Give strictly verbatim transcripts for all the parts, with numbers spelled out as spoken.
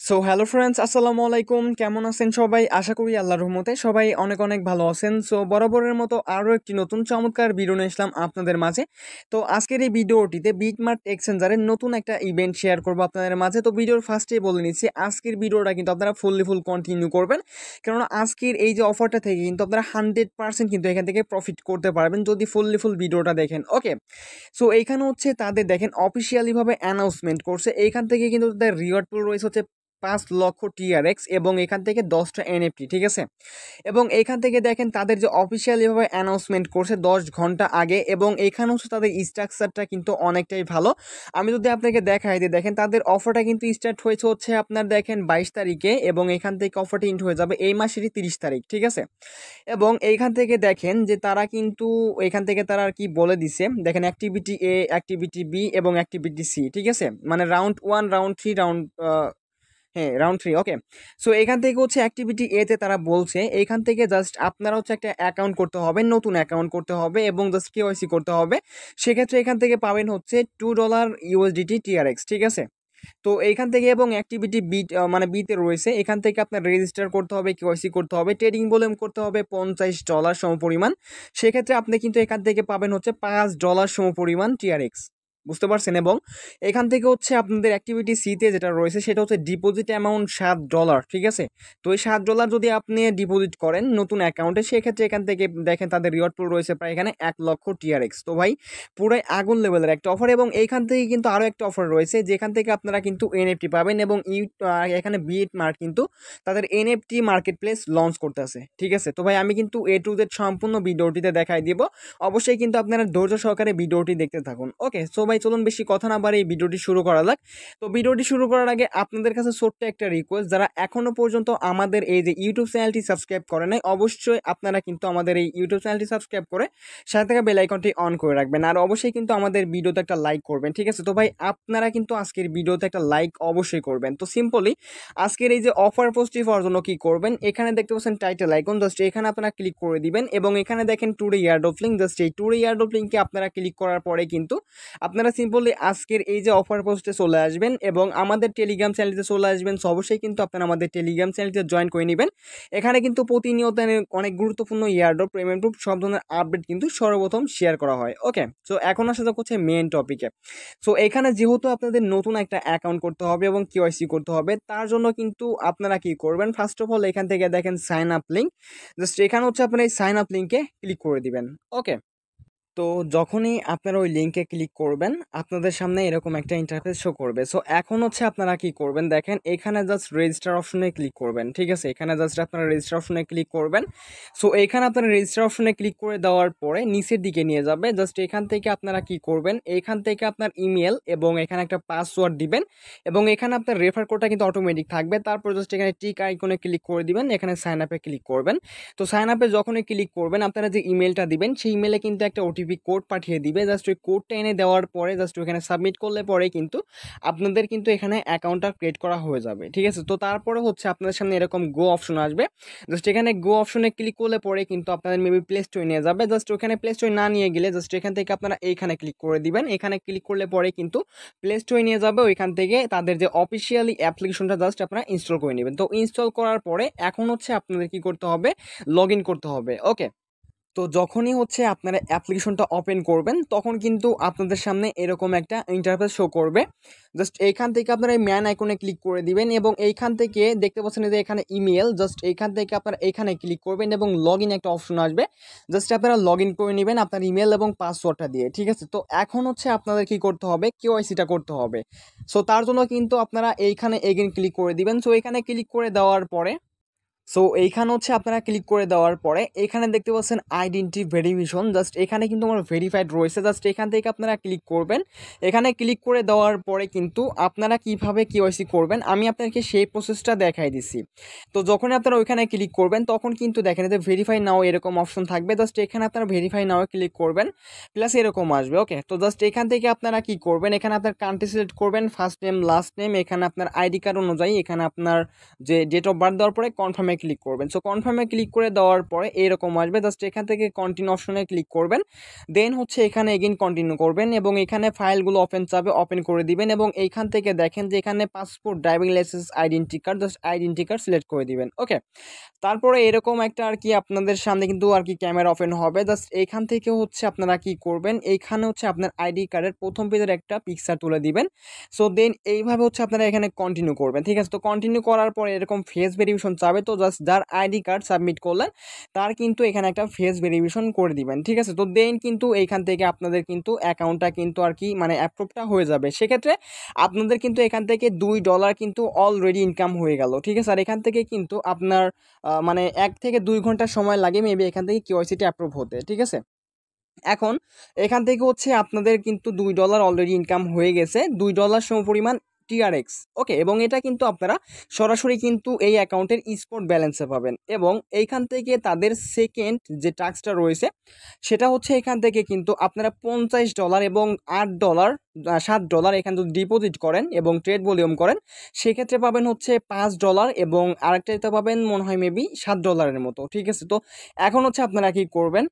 So hello friends, আসসালামু আলাইকুম। কেমন আছেন সবাই? আশা করি আল্লাহর রহমতে সবাই অনেক অনেক ভালো আছেন। সো বরাবরের মতো আরও একটি নতুন চমৎকার ভিডিও নিয়ে আসলাম আপনাদের মাঝে। তো আজকের এই ভিডিওটিতে বিটমার্ট এক্সচেঞ্জারের নতুন একটা ইভেন্ট শেয়ার করবো আপনাদের মাঝে। তো ভিডিওর ফার্স্টেই বলে নিচ্ছি, আজকের ভিডিওটা কিন্তু আপনারা ফুললি ফুল কন্টিনিউ করবেন, কেননা আজকের এই যে অফারটা থেকে কিন্তু আপনারা হান্ড্রেড পার্সেন্ট কিন্তু এখান থেকে প্রফিট করতে পারবেন যদি ফুললি ফুল ভিডিওটা দেখেন। ওকে, সো এইখানে হচ্ছে তাদের দেখেন অফিসিয়ালিভাবে অ্যানাউন্সমেন্ট করছে, এইখান থেকে কিন্তু তাদের রিওয়ার্ড পুল রয়েছে হচ্ছে পাঁচ লক্ষ টিআরএক্স এবং এখান থেকে দশটা এনএফটি, ঠিক আছে। এবং এখান থেকে দেখেন তাদের যে অফিসিয়ালিভাবে অ্যানাউন্সমেন্ট করছে দশ ঘন্টা আগে, এবং এখানে হচ্ছে তাদের স্ট্রাকচারটা কিন্তু অনেকটাই ভালো। আমি যদি আপনাকে দেখাই দিই, দেখেন তাদের অফারটা কিন্তু স্টার্ট হয়েছে হচ্ছে আপনার দেখেন বাইশ তারিখে, এবং এখান থেকে অফারটি ইন্ট হয়ে যাবে এই মাসেরই তিরিশ তারিখ, ঠিক আছে। এবং এইখান থেকে দেখেন যে তারা কিন্তু এখান থেকে তারা আর কি বলে দিছে, দেখেন অ্যাক্টিভিটি এ, অ্যাক্টিভিটি বি এবং অ্যাক্টিভিটি সি, ঠিক আছে, মানে round one, round three, round হ্যাঁ রাউন্ড থ্রি। ওকে, সো এখান থেকে হচ্ছে অ্যাক্টিভিটি এতে তারা বলছে এইখান থেকে জাস্ট আপনারা হচ্ছে একটা অ্যাকাউন্ট করতে হবে, নতুন অ্যাকাউন্ট করতে হবে এবং জাস্ট কেওয়াইসি করতে হবে। সেক্ষেত্রে এখান থেকে পাবেন হচ্ছে টু ডলার ইউএসডিটি টিআরএক্স, ঠিক আছে। তো এইখান থেকে এবং অ্যাক্টিভিটি বি মানে বিতে রয়েছে, এখান থেকে আপনার রেজিস্টার করতে হবে, কেওয়াইসি করতে হবে, ট্রেডিং ভলিউম করতে হবে পঞ্চাশ ডলার সমপরিমাণ। সেক্ষেত্রে আপনি কিন্তু এখান থেকে পাবেন হচ্ছে পাঁচ ডলার সমপরিমাণ টিআরএক্স, বুঝতে পারছেন। এবং এখান থেকে হচ্ছে আপনাদের অ্যাক্টিভিটি সিতে যেটা রয়েছে সেটা হচ্ছে ডিপোজিট অ্যামাউন্ট সাত ডলার, ঠিক আছে। তো এই সাত ডলার যদি আপনি ডিপোজিট করেন নতুন অ্যাকাউন্টে, সেক্ষেত্রে এখান থেকে দেখেন তাদের রিওয়ার্ড পুল রয়েছে প্রায় এখানে এক লক্ষ টিআরএক্স। তো ভাই পুরাই আগুন লেভেলের একটা অফার। এবং এইখান থেকে কিন্তু আরও একটা অফার রয়েছে যেখান থেকে আপনারা কিন্তু এনএফটি পাবেন, এবং ইউ এখানে বিটমার্ট কিন্তু তাদের এনএফটি মার্কেট প্লেস লঞ্চ করতেছে, ঠিক আছে। তো ভাই আমি কিন্তু এ টু জেড সম্পূর্ণ ভিডিওটিতে দেখাই দিব, অবশ্যই কিন্তু আপনারা ধৈর্য সহকারে ভিডিওটি দেখতে থাকুন। ওকে, সো ভাই চলুন বেশি কথা না বাড়ি এই ভিডিওটি শুরু করা যাক। তো ভিডিওটি শুরু করার আগে আপনাদের কাছে ছোট্ট একটা রিকোয়েস্ট, যারা এখনো পর্যন্ত আমাদের এই যে ইউটিউব চ্যানেলটি সাবস্ক্রাইব করে নাই, অবশ্যই আপনারা কিন্তু আমাদের এই ইউটিউব চ্যানেলটি সাবস্ক্রাইব করে সাথে থাকা বেল আইকনটি অন করে রাখবেন, আর অবশ্যই কিন্তু আমাদের ভিডিওতে একটা লাইক করবেন, ঠিক আছে। তো ভাই আপনারা কিন্তু আজকের ভিডিওতে একটা লাইক অবশ্যই করবেন। তো সিম্পলি আজকের এই যে অফার পোস্টটি পাওয়ার জন্য কি করবেন, এখানে দেখতে পাচ্ছেন টাইটেল আইকন, জাস্ট এখানে আপনারা ক্লিক করে দিবেন, এবং এখানে দেখেন টুডে ইয়ারড্রপ লিঙ্ক, জাস্ট এই টুডে ইয়ারড্রপ লিঙ্কে আপনারা ক্লিক করার পরে কিন্তু আপনারা সিম্পলি আজকের এই যে অফার পোস্টে চলে আসবেন এবং আমাদের টেলিগ্রাম চ্যানেলতে চলে আসবেন। সো অবশ্যই কিন্তু আপনারা আমাদের টেলিগ্রাম চ্যানেলতে জয়েন করে নেবেন। এখানে কিন্তু প্রতিনিয়ত অনেক গুরুত্বপূর্ণ ইয়ারড্রপ, পেমেন্ট প্রুফ সব ধরনের আপডেট কিন্তু সর্বপ্রথম শেয়ার করা হয়। ওকে, সো এখন আসা যাক হচ্ছে মেন টপিকে। সো এখানে যেহেতু আপনাদের নতুন একটা অ্যাকাউন্ট করতে হবে এবং কেওয়াইসি করতে হবে, তার জন্য কিন্তু আপনারা কি করবেন, ফার্স্ট অফ অল এখান থেকে দেখেন সাইন আপ লিঙ্ক, জাস্ট এখানে হচ্ছে আপনারা এই সাইন আপ লিঙ্কে ক্লিক করে দিবেন। ওকে, তো যখনই আপনারা ওই লিঙ্কে ক্লিক করবেন আপনাদের সামনে এরকম একটা ইন্টারফেস শো করবে। সো এখন হচ্ছে আপনারা কি করবেন, দেখেন এখানে জাস্ট রেজিস্টার অপশনে ক্লিক করবেন, ঠিক আছে। এখানে জাস্ট আপনারা রেজিস্টার অপশনে ক্লিক করবেন। সো এখানে আপনারা রেজিস্টার অপশনে ক্লিক করে দেওয়ার পরে নিচের দিকে নিয়ে যাবে, জাস্ট এখান থেকে আপনারা কি করবেন, এখান থেকে আপনার ইমেল এবং এখানে একটা পাসওয়ার্ড দিবেন, এবং এখানে আপনার রেফার কোডটা কিন্তু অটোমেটিক থাকবে। তারপর জাস্ট এখানে টিক আইকনে ক্লিক করে দিবেন, এখানে সাইন আপে ক্লিক করবেন। তো সাইন আপে যখনই ক্লিক করবেন আপনারা যে ইমেলটা দিবেন সেই ইমেলে কিন্তু একটা ওটিপি কোড পাঠিয়ে দিবে, জাস্ট ওই কোডটা এনে দেওয়ার পরে জাস্ট ওখানে সাবমিট করলে পরে কিন্তু আপনাদের কিন্তু এখানে অ্যাকাউন্টটা ক্রিয়েট করা হয়ে যাবে, ঠিক আছে। তো তারপরে হচ্ছে আপনাদের সামনে এরকম গো অপশন আসবে, জাস্ট এখানে গো অপশনে ক্লিক করলে পরে কিন্তু আপনাদের মেবি প্লে স্টোরে নিয়ে যাবে। জাস্ট ওখানে প্লে স্টোরে না নিয়ে গেলে জাস্ট এখান থেকে আপনারা এইখানে ক্লিক করে দিবেন, এখানে ক্লিক করলে পরে কিন্তু প্লে স্টোরে নিয়ে যাবে। ওইখান থেকে তাদের যে অফিসিয়ালি অ্যাপ্লিকেশনটা জাস্ট আপনারা ইনস্টল করে নেবেন। তো ইনস্টল করার পরে এখন হচ্ছে আপনাদের কি করতে হবে, লগ ইন করতে হবে। ওকে, তো যখনই হচ্ছে আপনারা অ্যাপ্লিকেশনটা ওপেন করবেন তখন কিন্তু আপনাদের সামনে এরকম একটা ইন্টারফেস শো করবে। জাস্ট এইখান থেকে আপনারা এই ম্যান আইকনে ক্লিক করে দিবেন, এবং এইখান থেকে দেখতে পাচ্ছেন যে এখানে ইমেল, জাস্ট এইখান থেকে আপনারা এইখানে ক্লিক করবেন এবং লগ ইন একটা অপশন আসবে, জাস্ট আপনারা লগ ইন করে নেবেন আপনার ইমেল এবং পাসওয়ার্ডটা দিয়ে, ঠিক আছে। তো এখন হচ্ছে আপনাদের কি করতে হবে, কেওয়াইসিটা করতে হবে। সো তার জন্য কিন্তু আপনারা এইখানে এগেন ক্লিক করে দিবেন। সো এখানে ক্লিক করে দেওয়ার পরে সো এইখানে হচ্ছে আপনারা ক্লিক করে দেওয়ার পরে এখানে দেখতে পাচ্ছেন আইডেন্টি ভেরিফিকেশন, জাস্ট এখানে কিন্তু আমার ভেরিফাইড রয়েছে, জাস্ট এখান থেকে আপনারা ক্লিক করবেন। এখানে ক্লিক করে দেওয়ার পরে কিন্তু আপনারা কিভাবে কেওয়াইসি করবেন আমি আপনাদেরকে সেই প্রসেসটা দেখাই দিছি। তো যখন আপনারা ওইখানে ক্লিক করবেন তখন কিন্তু দেখেন যে ভেরিফাই নাও এরকম অপশন থাকবে, জাস্ট এখানে আপনারা ভেরিফাই নাও ক্লিক করবেন, প্লাস এরকম আসবে। ওকে, তো জাস্ট এখান থেকে আপনারা কি করবেন, এখানে আপনার কান্ট্রি সিলেক্ট করবেন, ফার্স্ট নেম লাস্ট নেম, এখানে আপনার আইডি কার্ড অনুযায়ী এখানে আপনার যে ডেট অফ বার্থ দেওয়ার পরে কনফার্মে কনফার্মে ক্লিক করবেন। সো কনফার্মে ক্লিক করে দেওয়ার পরে এরকম আসবে, জাস্ট এখান থেকে কন্টিনিউ অপশনে ক্লিক করবেন, দেন হচ্ছে এখানে এগেইন কন্টিনিউ করবেন এবং এখানে ফাইলগুলো ওপেন চাবে ওপেন করে দিবেন এবং এইখান থেকে দেখেন যে এখানে passport, driving licence, identity card, just identity card select করে দিবেন। ওকে, তারপরে এরকম একটা আর কি আপনাদের সামনে কিন্তু আর কি ক্যামেরা ওপেন হবে, জাস্ট এইখান থেকে হচ্ছে আপনারা কি করবেন, এইখানে হচ্ছে আপনার আইডি কার্ডের প্রথম পেজের একটা পিকচার তুলে দিবেন। সো দেন এইভাবে হচ্ছে আপনারা এখানে কন্টিনিউ করবেন, ঠিক আছে। তো কন্টিনিউ করার পরে এরকম ফেস ভেরিফিকেশন চাবে, তো জাস্ট যার আইডি কার্ড সাবমিট করলেন তার কিন্তু এখানে একটা ফেস ভেরিফিকেশন করে দিবেন, ঠিক আছে। তো দেন কিন্তু এইখান থেকে আপনাদের কিন্তু অ্যাকাউন্টটা কিন্তু আর কি মানে অ্যাপ্রুভটা হয়ে যাবে। সেক্ষেত্রে আপনাদের কিন্তু এখান থেকে দুই ডলার কিন্তু অলরেডি ইনকাম হয়ে গেল, ঠিক আছে। আর এখান থেকে কিন্তু আপনার মানে এক থেকে দুই ঘন্টা সময় লাগে মেবি এখান থেকে কেওয়াইসিটা অ্যাপ্রুভ হতে, ঠিক আছে। এখন এখান থেকে হচ্ছে আপনাদের কিন্তু দুই ডলার অলরেডি ইনকাম হয়ে গেছে, দুই ডলার সমপরিমাণ টিআরএক্স। ওকে, এবং এটা কিন্তু আপনারা সরাসরি কিন্তু এই অ্যাকাউন্টের স্পট ব্যালেন্সে পাবেন এবং এইখান থেকে তাদের সেকেন্ড যে টাস্কটা রয়েছে সেটা হচ্ছে এখান থেকে কিন্তু আপনারা পঞ্চাশ ডলার এবং আট ডলার সাত ডলার এখানে যদি ডিপোজিট করেন এবং ট্রেড ভলিউম করেন সেক্ষেত্রে পাবেন হচ্ছে পাঁচ ডলার এবং আরেকটাতে পাবেন মনে হয় মেবি সাত ডলারের মতো, ঠিক আছে। তো এখন হচ্ছে আপনারা কি করবেন,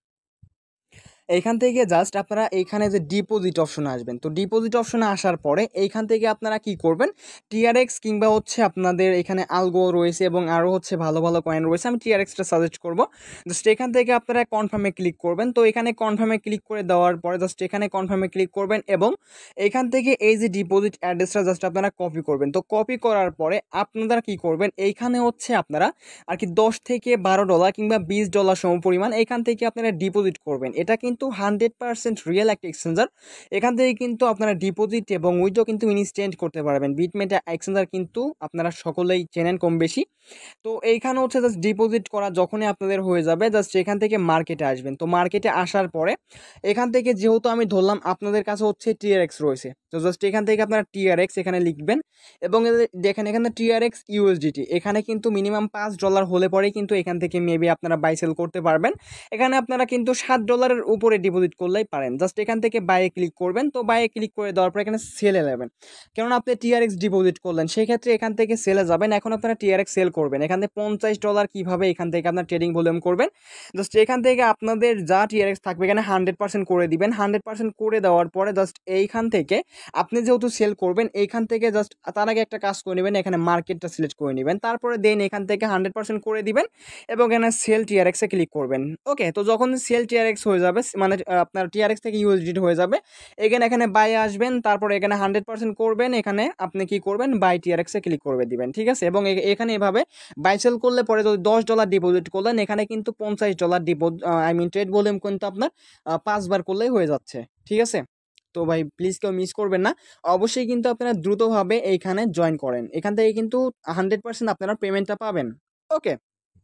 এইখান থেকে জাস্ট আপনারা এইখানে যে ডিপোজিট অপশনে আসবেন, তো ডিপোজিট অপশনে আসার পরে এইখান থেকে আপনারা কি করবেন, টিআরএক্স কিংবা হচ্ছে আপনাদের এখানে আলগো রয়েছে এবং আরও হচ্ছে ভালো ভালো কয়েন রয়েছে, আমি টিআরএক্সটা সাজেস্ট করবো। জাস্ট এখান থেকে আপনারা কনফার্মে ক্লিক করবেন, তো এখানে কনফার্মে ক্লিক করে দেওয়ার পরে জাস্ট এখানে কনফার্মে ক্লিক করবেন এবং এখান থেকে এই যে ডিপোজিট অ্যাড্রেসটা জাস্ট আপনারা কপি করবেন। তো কপি করার পরে আপনারা কি করবেন, এইখানে হচ্ছে আপনারা আর কি দশ থেকে বারো ডলার কিংবা বিশ ডলার সমপরিমাণ এখান থেকে আপনারা ডিপোজিট করবেন। এটা কিন্তু হান্ড্রেড পার্সেন্ট রিয়েল একটা এক্সচেঞ্জার, এখান থেকে কিন্তু আপনারা ডিপোজিট এবং উইথড্র কিন্তু ইনস্ট্যান্ট করতে পারবেন। বিটমেট এক্সচেঞ্জার কিন্তু আপনারা সকলেই চেনেন কম বেশি। তো এইখানে হচ্ছে জাস্ট ডিপোজিট করা যখনই আপনাদের হয়ে যাবে জাস্ট এখান থেকে মার্কেটে আসবেন। তো মার্কেটে আসার পরে এখান থেকে যেহেতু আমি ধরলাম আপনাদের কাছে হচ্ছে টিআরএক্স রয়েছে, তো জাস্ট এখান থেকে আপনারা টিআরএক্স এখানে লিখবেন এবং দেখেন এখানে টিআরএক্স ইউএসডিটি এখানে কিন্তু মিনিমাম পাঁচ ডলার হলে পরে কিন্তু এখান থেকে মেবি আপনারা বাই সেল করতে পারবেন। এখানে আপনারা কিন্তু সাত ডলারের উপরে ডিপোজিট করলেই পারেন। জাস্ট এখান থেকে বাইয়ে ক্লিক করবেন, তো বাইয়ে ক্লিক করে দেওয়ার পর এখানে সেলে যাবেন, কেননা আপনি টিআরএক্স ডিপোজিট করলেন সেক্ষেত্রে এখান থেকে সেলে যাবেন। এখন আপনারা টিআরএক্স সেল করবেন, এখানে পঞ্চাশ ডলার কীভাবে এখান থেকে আপনার ট্রেডিং ভলিউম করবেন, জাস্ট এখান থেকে আপনাদের যা টিআরএক্স থাকবে এখানে হান্ড্রেড পার্সেন্ট করে দিবেন। হান্ড্রেড পার্সেন্ট করে দেওয়ার পরে জাস্ট এইখান থেকে আপনি যেহেতু সেল করবেন এইখান থেকে জাস্ট তার আগে একটা কাজ করে নেবেন, এখানে মার্কেটটা সিলেক্ট করে নেবেন, তারপরে দেন এখান থেকে হান্ড্রেড পার্সেন্ট করে দিবেন এবং এখানে সেল টিআরএক্সে ক্লিক করবেন। ওকে, তো যখন সেল টিআরএক্স হয়ে যাবে মানে আপনার টিআরএক্স থেকে ইউএসডিটি হয়ে যাবে, এখানে এখানে বাই আসবেন, তারপরে এখানে হান্ড্রেড পার্সেন্ট করবেন, এখানে আপনি কি করবেন বাই টিআরএক্সে ক্লিক করে দিবেন, ঠিক আছে। এবং এখানে এভাবে বাই সেল করলে পরে যদি দশ ডলার ডিপোজিট করলেন এখানে কিন্তু পঞ্চাশ dollar deposit I mean trade volume কিন্তু আপনার পাঁচবার করলেই হয়ে যাচ্ছে, ঠিক আছে। তো ভাই প্লিজ কেউ মিস করবেন না, অবশ্যই কিন্তু আপনারা দ্রুতভাবে এইখানে জয়েন করেন, এখান থেকে কিন্তু হান্ড্রেড পার্সেন্ট আপনারা পেমেন্টটা পাবেন। ওকে,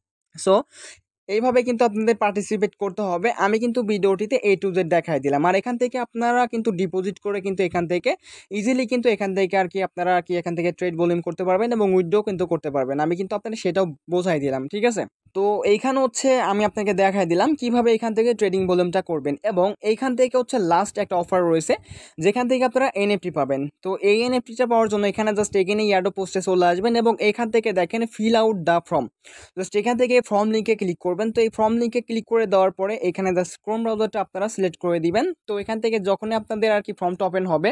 সো এইভাবে কিন্তু আপনাদের পার্টিসিপেট করতে হবে। আমি কিন্তু ভিডিওটিতে এ টু জেড দেখাই দিলাম, আর এখান থেকে আপনারা কিন্তু ডিপোজিট করে কিন্তু এখান থেকে ইজিলি কিন্তু এখান থেকে আর কি আপনারা কি এখান থেকে ট্রেড ভলিউম করতে পারবেন এবং উইথড্র কিন্তু করতে পারবেন। আমি কিন্তু আপনাদের সেটাও বোঝাই দিলাম, ঠিক আছে। তো এইখানে হচ্ছে আমি আপনাকে দেখাই দিলাম কিভাবে এখান থেকে ট্রেডিং ভলিউমটা করবেন এবং এইখান থেকে হচ্ছে লাস্ট একটা অফার রয়েছে যেখান থেকে আপনারা এনএফটি পাবেন। তো এই এনএফটিটা পাওয়ার জন্য এখানে জাস্ট এখানে ইয়াডো পোস্টে চলে আসবেন এবং এখান থেকে দেখেন fill out the form, just এখান থেকে ফর্ম লিঙ্কে ক্লিক করবেন। তো এই ফর্ম লিঙ্কে ক্লিক করে দেওয়ার পরে এখানে জাস্ট ক্রোম ব্রাউজারটা আপনারা সিলেক্ট করে দিবেন। তো এখান থেকে যখনই আপনাদের আর কি ফর্মটা ওপেন হবে,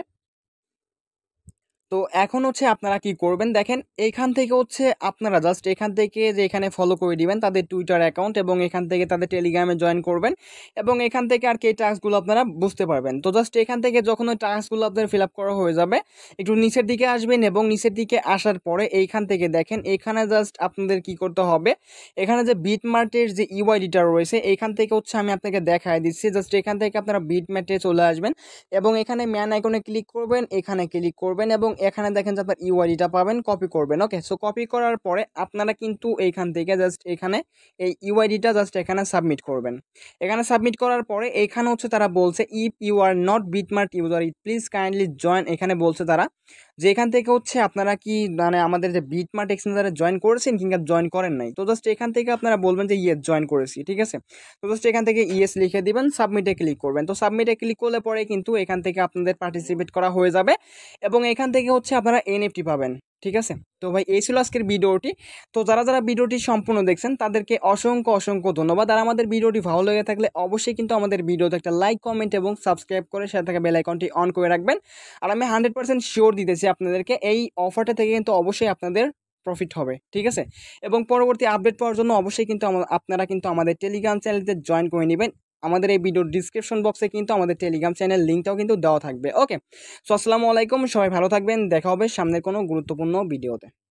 তো এখন হচ্ছে আপনারা কি করবেন দেখেন এইখান থেকে হচ্ছে আপনারা জাস্ট এখান থেকে যে এখানে ফলো করে দিবেন তাদের টুইটার অ্যাকাউন্ট এবং এখান থেকে তাদের টেলিগ্রামে জয়েন করবেন এবং এখান থেকে আর কি এই টাস্কগুলো আপনারা বুঝতে পারবেন। তো জাস্ট এখান থেকে যখন ওই টাস্কগুলো আপনাদের ফিল আপ করা হয়ে যাবে একটু নিচের দিকে আসবেন এবং নিচের দিকে আসার পরে এইখান থেকে দেখেন এখানে জাস্ট আপনাদের কি করতে হবে, এখানে যে বিটমার্টের যে ইউআইডিটা রয়েছে এইখান থেকে হচ্ছে আমি আপনাকে দেখাই দিচ্ছি। জাস্ট এখান থেকে আপনারা বিটমার্টে চলে আসবেন এবং এখানে ম্যান আইকনে ক্লিক করবেন, এখানে ক্লিক করবেন এবং এখানে দেখেন যে আপনার ইউআইডিটা পাবেন, কপি করবেন। ওকে, সো কপি করার পরে আপনারা কিন্তু এইখান থেকে জাস্ট এখানে এই ইউআইডিটা জাস্ট এখানে সাবমিট করবেন। এখানে সাবমিট করার পরে এখানে হচ্ছে তারা বলছে if you are not BitMart user please kindly join, এখানে বলছে তারা যে এখান থেকে হচ্ছে আপনারা কি মানে আমাদের যে বিটমার্ট এক্সচেঞ্জারে জয়েন করেছেন কিংবা জয়েন করেন নাই। তো জাস্ট এখান থেকে আপনারা বলবেন যে ইয়েস জয়েন করেছি, ঠিক আছে। তো জাস্ট এখান থেকে ইয়েস লিখে দিবেন, সাবমিটে ক্লিক করবেন। তো সাবমিটে ক্লিক করলে পরে কিন্তু এখান থেকে আপনাদের পার্টিসিপেট করা হয়ে যাবে এবং এখান থেকে থেকে হচ্ছে আপনারা এনএফটি পাবেন। ঠিক আছে, তো ভাই এই ছিল আজকের ভিডিওটি। তো যারা যারা ভিডিওটি সম্পূর্ণ দেখছেন তাদেরকে অসংখ্য অসংখ্য ধন্যবাদ। আর আমাদের ভিডিওটি ভালো লেগে থাকলে অবশ্যই কিন্তু আমাদের ভিডিওতে একটা লাইক, কমেন্ট এবং সাবস্ক্রাইব করে সাথে থাকা বেল আইকনটি অন করে রাখবেন। আর আমি হান্ড্রেড পার্সেন্ট শিওর দিতেছি আপনাদেরকে এই অফারটা থেকে কিন্তু অবশ্যই আপনাদের প্রফিট হবে। ঠিক আছে, এবং পরবর্তী আপডেট পাওয়ার জন্য অবশ্যই কিন্তু আপনারা কিন্তু আমাদের টেলিগ্রাম চ্যানেলতে জয়েন করে নেবেন। আমাদের এই ভিডিওর ডিসক্রিপশন বক্সে কিন্তু আমাদের টেলিগ্রাম চ্যানেল লিঙ্কটাও কিন্তু দেওয়া থাকবে। ওকে, সো আসসালামু আলাইকুম, সবাই ভালো থাকবেন, দেখা হবে সামনের কোনো গুরুত্বপূর্ণ ভিডিওতে।